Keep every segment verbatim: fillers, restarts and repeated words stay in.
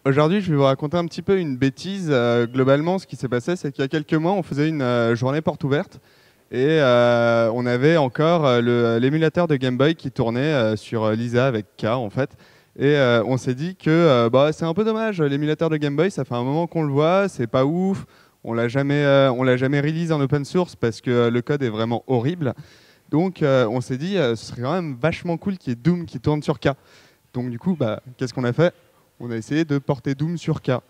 Aujourd'hui, je vais vous raconter un petit peu une bêtise. Euh, globalement, ce qui s'est passé, c'est qu'il y a quelques mois, on faisait une euh, journée porte ouverte et euh, on avait encore euh, le- l'émulateur de Game Boy qui tournait euh, sur euh, Lisa avec K en fait. Et euh, on s'est dit que euh, bah, c'est un peu dommage, l'émulateur de Game Boy, ça fait un moment qu'on le voit, c'est pas ouf. On l'a jamais, euh, on l'a jamais release en open source parce que euh, le code est vraiment horrible. Donc euh, on s'est dit, euh, ce serait quand même vachement cool qu'il y ait Doom qui tourne sur K. Donc du coup, bah, qu'est-ce qu'on a fait? On a essayé de porter Doom sur K.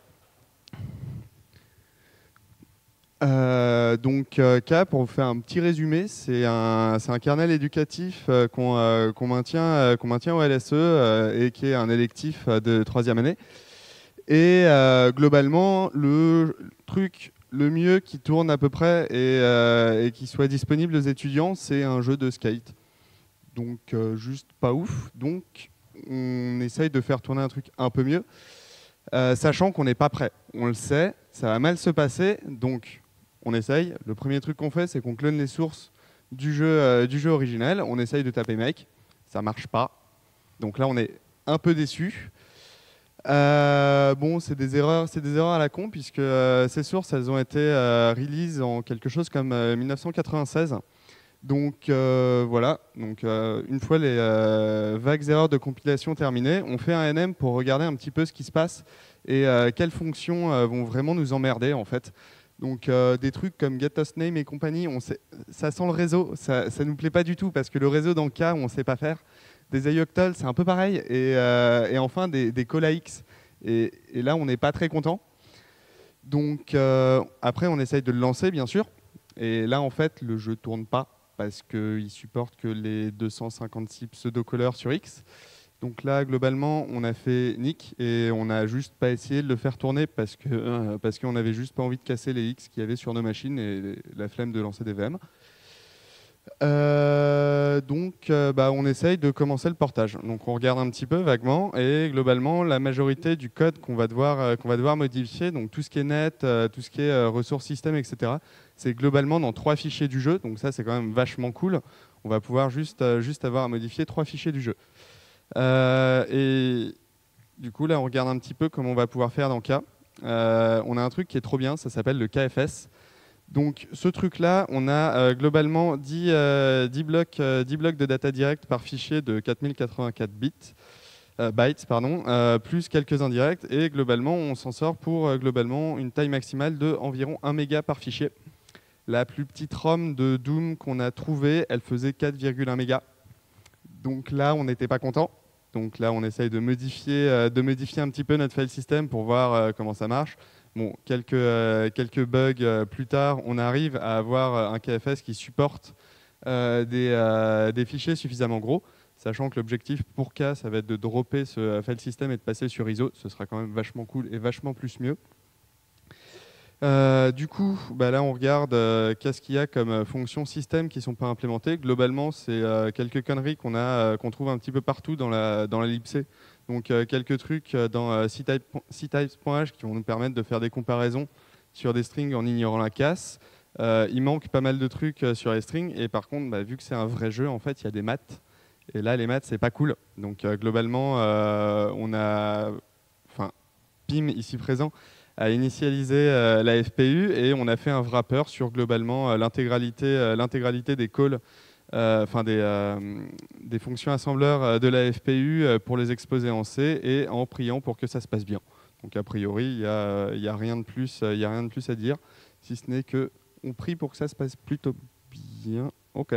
Euh, donc euh, K, pour vous faire un petit résumé, c'est un, c'est un kernel éducatif euh, qu'on euh, qu'on maintient, euh, qu'on maintient au L S E euh, et qui est un électif euh, de troisième année. Et euh, globalement, le truc le mieux qui tourne à peu près et, euh, et qui soit disponible aux étudiants, c'est un jeu de skate. Donc euh, juste pas ouf. Donc on essaye de faire tourner un truc un peu mieux. Euh, sachant qu'on n'est pas prêt. On le sait, ça va mal se passer, donc on essaye. Le premier truc qu'on fait, c'est qu'on clone les sources du jeu, euh, du jeu originel. On essaye de taper make, ça marche pas. Donc là, on est un peu déçu. Euh, bon, c'est des erreurs, c'est des erreurs à la con puisque euh, ces sources, elles ont été euh, release en quelque chose comme euh, mille neuf cent quatre-vingt-seize. Donc euh, voilà, donc, euh, une fois les euh, vagues erreurs de compilation terminées, on fait un N M pour regarder un petit peu ce qui se passe et euh, quelles fonctions euh, vont vraiment nous emmerder en fait. Donc euh, des trucs comme getUsName et compagnie, on sait, ça sent le réseau, ça ne nous plaît pas du tout parce que le réseau dans le cas on ne sait pas faire. Des ioctls, c'est un peu pareil. Et, euh, et enfin des, des call A X. Et, et là on n'est pas très content. Donc euh, après on essaye de le lancer bien sûr. Et là en fait le jeu tourne pas parce qu'il supporte que les deux cent cinquante-six pseudo-callers sur X. Donc là, globalement, on a fait nick et on n'a juste pas essayé de le faire tourner parce que euh, parce qu'on n'avait juste pas envie de casser les X qu'il y avait sur nos machines et la flemme de lancer des V M. Euh, donc, euh, bah, on essaye de commencer le portage. Donc, on regarde un petit peu vaguement et globalement, la majorité du code qu'on va devoir euh, qu'on va devoir modifier, donc tout ce qui est net, euh, tout ce qui est euh, ressources système, et cetera, c'est globalement dans trois fichiers du jeu. Donc ça, c'est quand même vachement cool. On va pouvoir juste euh, juste avoir à modifier trois fichiers du jeu. Euh, et du coup, là, on regarde un petit peu comment on va pouvoir faire dans K. Euh, on a un truc qui est trop bien, ça s'appelle le K F S. Donc ce truc-là, on a euh, globalement dix, euh, dix blocs, euh, dix blocs de data direct par fichier de quatre mille quatre-vingt-quatre bits, euh, bytes, pardon, euh, plus quelques indirects. Et globalement, on s'en sort pour euh, globalement une taille maximale de environ un méga par fichier. La plus petite ROM de Doom qu'on a trouvée, elle faisait quatre virgule un mégas. Donc là, on n'était pas content. Donc là, on essaye de modifier, euh, de modifier un petit peu notre file system pour voir euh, comment ça marche. Bon, quelques, euh, quelques bugs euh, plus tard, on arrive à avoir euh, un K F S qui supporte euh, des, euh, des fichiers suffisamment gros, sachant que l'objectif pour K, ça va être de dropper ce euh, file system et de passer sur I S O. Ce sera quand même vachement cool et vachement plus mieux. Euh, du coup, bah là, on regarde euh, qu'est-ce qu'il y a comme euh, fonctions système qui ne sont pas implémentées. Globalement, c'est euh, quelques conneries qu'on a, euh, qu'on trouve un petit peu partout dans la, dans la libc. Donc, euh, quelques trucs euh, dans euh, ctype- ctypes.h qui vont nous permettre de faire des comparaisons sur des strings en ignorant la casse. Euh, il manque pas mal de trucs euh, sur les strings. Et par contre, bah, vu que c'est un vrai jeu, en fait, il y a des maths. Et là, les maths, c'est pas cool. Donc, euh, globalement, euh, on a... Enfin, Pim, ici présent, a initialisé euh, la F P U et on a fait un wrapper sur globalement euh, l'intégralité euh, l'intégralité des calls, euh, enfin des, euh, des fonctions assembleurs euh, de la F P U euh, pour les exposer en C et en priant pour que ça se passe bien. Donc a priori, il n'y a, y a rien de plus, il y a rien de plus à dire, si ce n'est que on prie pour que ça se passe plutôt bien. Ok.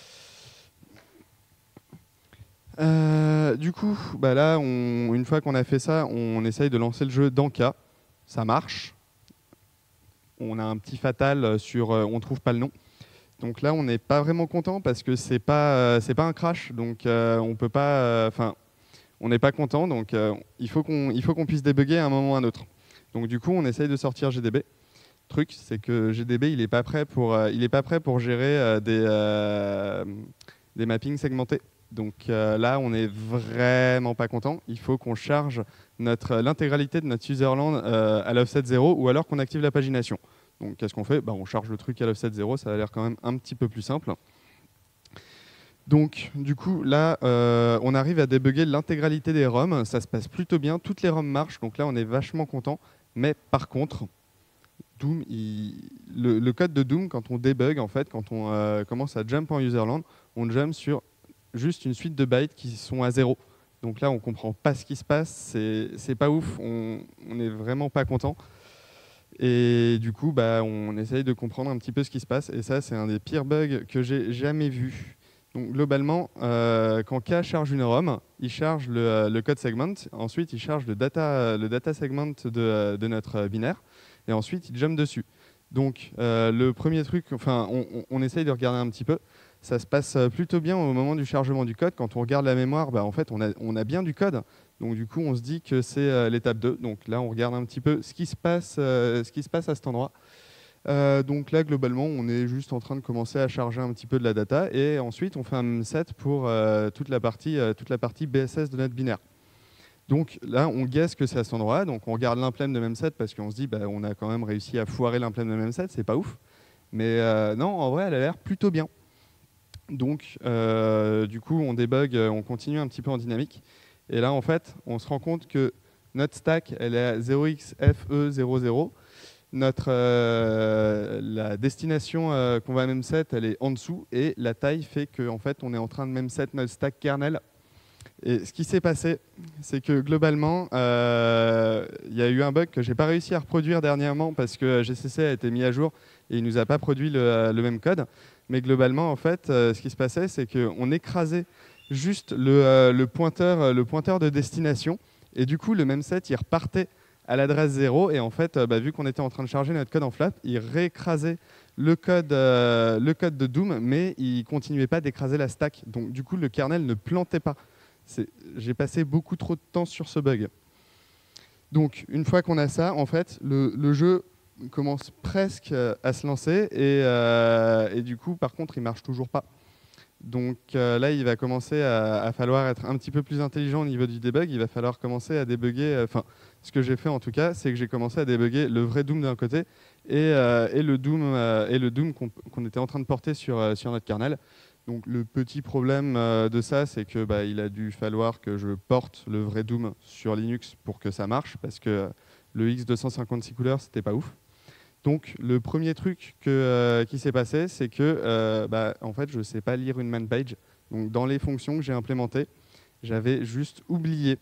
Euh, du coup, bah là, on- une fois qu'on a fait ça, on essaye de lancer le jeu dans K. Ça marche. On a un petit fatal sur euh, on trouve pas le nom. Donc là, on n'est pas vraiment content parce que c'est pas euh, c'est pas un crash, donc euh, on peut pas, enfin, on n'est pas content, donc euh, il faut qu'on il faut qu'on puisse débugger à un moment ou à un autre. Donc du coup, on essaye de sortir G D B. Le truc, c'est que G D B, il est pas prêt pour euh, il est pas prêt pour gérer euh, des euh, des mappings segmentés. Donc euh, là, on est vraiment pas content. Il faut qu'on charge notre l'intégralité de notre userland euh, à l'offset zéro ou alors qu'on active la pagination. Donc qu'est-ce qu'on fait? Bah, on charge le truc à l'offset zéro, ça a l'air quand même un petit peu plus simple. Donc, du coup, là, euh, on arrive à débugger l'intégralité des ROM. Ça se passe plutôt bien. Toutes les ROM marchent. Donc là, on est vachement content. Mais par contre, Doom, il- le, le code de Doom, quand on débug, en fait, quand on euh, commence à jump en userland, on jump sur juste une suite de bytes qui sont à zéro. Donc là, on comprend pas ce qui se passe. C'est c'est pas ouf. On, on est vraiment pas content. Et du coup, bah, on essaye de comprendre un petit peu ce qui se passe. Et ça, c'est un des pires bugs que j'ai jamais vu. Donc globalement, euh, quand K charge une ROM, il charge le, euh, le code segment. Ensuite, il charge le data, le data segment de, euh, de notre binaire. Et ensuite, il jump dessus. Donc euh, le premier truc, enfin, on, on, on essaye de regarder un petit peu. Ça se passe plutôt bien au moment du chargement du code. Quand on regarde la mémoire, bah, en fait, on a, on a bien du code. Donc du coup, on se dit que c'est euh, l'étape deux. Donc là, on regarde un petit peu ce qui se passe, euh, ce qui se passe à cet endroit. Euh, donc là, globalement, on est juste en train de commencer à charger un petit peu de la data. Et ensuite, on fait un set pour euh, toute, la partie, euh, toute la partie B S S de notre binaire. Donc là, on guesse que c'est à cet endroit. Donc on regarde l'implème de memset parce qu'on se dit, bah, on a quand même réussi à foirer l'implème de memset. C'est pas ouf. Mais euh, non, en vrai, elle a l'air plutôt bien. Donc, euh, du coup, on débug, on continue un petit peu en dynamique. Et là, en fait, on se rend compte que notre stack, elle est à zéro x f e zéro zéro. Notre, euh, la destination euh, qu'on va memset, elle est en dessous. Et la taille fait qu'en en fait, on est en train de memset notre stack kernel. Et ce qui s'est passé, c'est que globalement, euh, il y a eu un bug que je n'ai pas réussi à reproduire dernièrement parce que G C C a été mis à jour et il ne nous a pas produit le, le même code. Mais globalement, en fait, euh, ce qui se passait, c'est qu'on écrasait juste le, euh, le, pointeur, le pointeur de destination. Et du coup, le memset, il repartait à l'adresse zéro. Et en fait, euh, bah, vu qu'on était en train de charger notre code en flap, il réécrasait le code, euh, le code de Doom, mais il ne continuait pas d'écraser la stack. Donc du coup, le kernel ne plantait pas. J'ai passé beaucoup trop de temps sur ce bug. Donc, une fois qu'on a ça, en fait, le, le jeu commence presque à se lancer et, euh, et du coup, par contre, il marche toujours pas. Donc euh, là, il va commencer à, à falloir être un petit peu plus intelligent au niveau du debug. Il va falloir commencer à débugger. Enfin, euh, ce que j'ai fait en tout cas, c'est que j'ai commencé à débugger le vrai Doom d'un côté et, euh, et le Doom, euh, et le Doom qu'on qu'on était en train de porter sur, euh, sur notre kernel. Donc le petit problème euh, de ça, c'est que bah, il a dû falloir que je porte le vrai Doom sur Linux pour que ça marche, parce que le X deux cent cinquante-six couleurs, c'était pas ouf. Donc le premier truc que, euh, qui s'est passé, c'est que euh, bah, en fait, je ne sais pas lire une man page. Donc dans les fonctions que j'ai implémentées, j'avais juste oublié,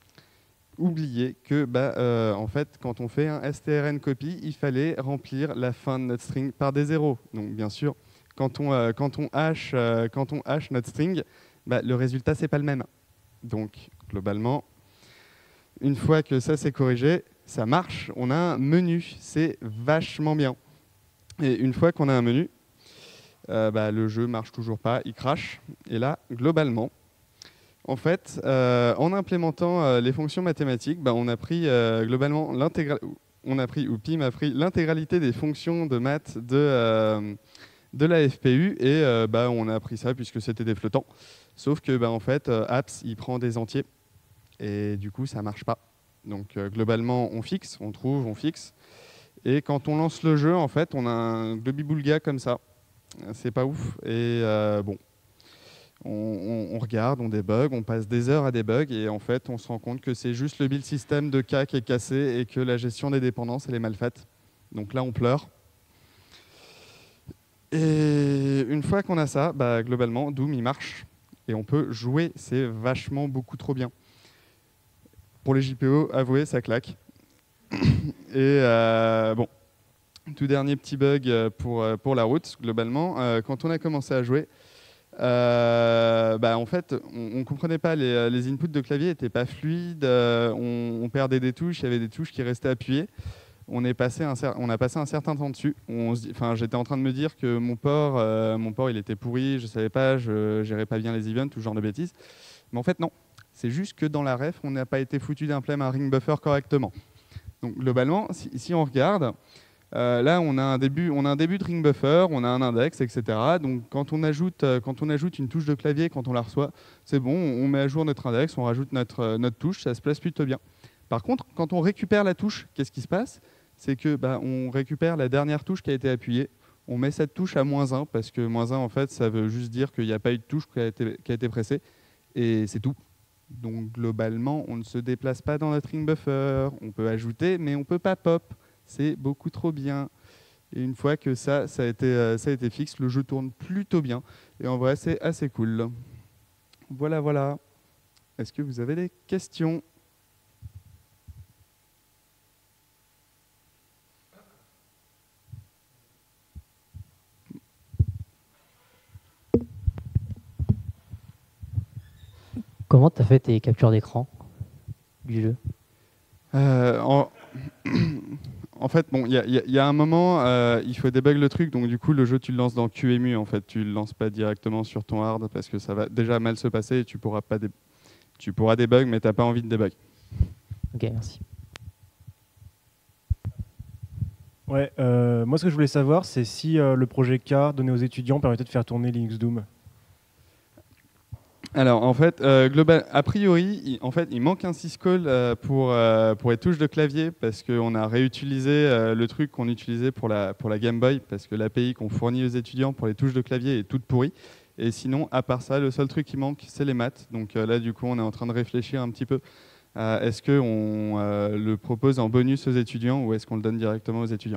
oublié que bah, euh, en fait, quand on fait un strncopy, il fallait remplir la fin de notre string par des zéros. Donc bien sûr, quand on, euh, quand on, hash, euh, quand on hash notre string, bah, le résultat, c'est pas le même. Donc, globalement, une fois que ça c'est corrigé, ça marche. On a un menu. C'est vachement bien. Et une fois qu'on a un menu, euh, bah, le jeu marche toujours pas, il crache. Et là, globalement, en fait, euh, en implémentant euh, les fonctions mathématiques, bah, on a pris euh, globalement l'intégralité. On a pris, ou Pim a pris l'intégralité des fonctions de maths de, euh, de la F P U et euh, bah, on a appris ça puisque c'était des flottants. Sauf que bah, en fait, euh, apps, il prend des entiers et du coup, ça marche pas. Donc euh, globalement, on fixe, on trouve, on fixe. Et quand on lance le jeu, en fait, on a un globi-boulga comme ça. C'est pas ouf. Et euh, bon, on, on, on regarde, on débug, on passe des heures à débug et en fait, on se rend compte que c'est juste le build system de K qui est cassé et que la gestion des dépendances, elle est mal faite. Donc là, on pleure. Et une fois qu'on a ça, bah, globalement, Doom, il marche. Et on peut jouer, c'est vachement beaucoup trop bien. Pour les J P O, avouez, ça claque. Et euh, bon, tout dernier petit bug pour, pour la route, globalement. Euh, quand on a commencé à jouer, euh, bah, en fait, on ne comprenait pas, les, les inputs de clavier n'étaient pas fluides, euh, on, on perdait des touches, il y avait des touches qui restaient appuyées. On, est passé un on a passé un certain temps dessus. J'étais en train de me dire que mon port, euh, mon port il était pourri, je ne savais pas, je ne gérais pas bien les events, tout ce genre de bêtises. Mais en fait, non. C'est juste que dans la ref, on n'a pas été foutu d'implémenter un ring buffer correctement. Donc globalement, si, si on regarde, euh, là on a, un début, on a un début de ring buffer, on a un index, et cetera. Donc quand on ajoute, euh, quand on ajoute une touche de clavier, quand on la reçoit, c'est bon, on met à jour notre index, on rajoute notre, euh, notre touche, ça se place plutôt bien. Par contre, quand on récupère la touche, qu'est-ce qui se passe? C'est que bah, on récupère la dernière touche qui a été appuyée. On met cette touche à moins un parce que moins un, en fait, ça veut juste dire qu'il n'y a pas eu de touche qui a été, qui a été pressée et c'est tout. Donc globalement, on ne se déplace pas dans notre ring buffer. On peut ajouter, mais on ne peut pas pop. C'est beaucoup trop bien. Et une fois que ça, ça a été, euh, ça a été fixe, le jeu tourne plutôt bien. Et en vrai, c'est assez cool. Voilà, voilà. Est-ce que vous avez des questions ? Comment tu as fait tes captures d'écran du jeu? Euh, en... en fait, bon, il y, y, y a un moment, euh, il faut débug le truc, donc du coup, le jeu, tu le lances dans Q E M U, en fait, tu le lances pas directement sur ton hard parce que ça va déjà mal se passer et tu pourras pas dé... tu pourras débug, mais t'as pas envie de débug. Ok, merci. Ouais, euh, moi ce que je voulais savoir, c'est si euh, le projet K donné aux étudiants permettait de faire tourner Linux Doom. Alors en fait, euh, global, a priori, il, en fait, il manque un syscall euh, pour, euh, pour les touches de clavier parce qu'on a réutilisé euh, le truc qu'on utilisait pour la, pour la Game Boy parce que l'A P I qu'on fournit aux étudiants pour les touches de clavier est toute pourrie. Et sinon, à part ça, le seul truc qui manque, c'est les maths. Donc euh, là, du coup, on est en train de réfléchir un petit peu. Euh, est-ce qu'on euh, le propose en bonus aux étudiants ou est-ce qu'on le donne directement aux étudiants ?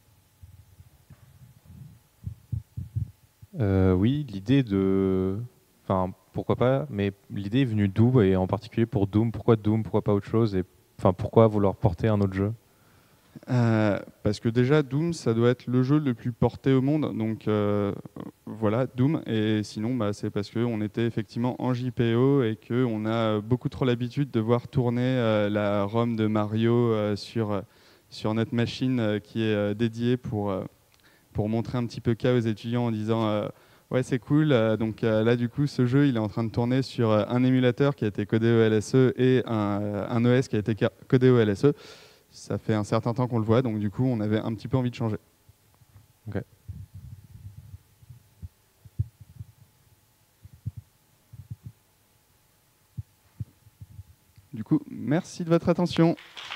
euh, Oui, l'idée de... Enfin, pourquoi pas, mais l'idée est venue d'où, et en particulier pour Doom. Pourquoi Doom, pourquoi pas autre chose, et enfin, pourquoi vouloir porter un autre jeu ? Euh, parce que déjà, Doom, ça doit être le jeu le plus porté au monde. Donc euh, voilà, Doom. Et sinon, bah, c'est parce qu'on était effectivement en J P O et qu'on a beaucoup trop l'habitude de voir tourner euh, la ROM de Mario euh, sur, sur notre machine euh, qui est euh, dédiée pour, euh, pour montrer un petit peu K aux étudiants en disant euh, ouais, c'est cool. Euh, donc euh, là, du coup, ce jeu, il est en train de tourner sur euh, un émulateur qui a été codé au L S E et un, euh, un O S qui a été codé au L S E. Ça fait un certain temps qu'on le voit, donc du coup, on avait un petit peu envie de changer. Okay. Du coup, merci de votre attention.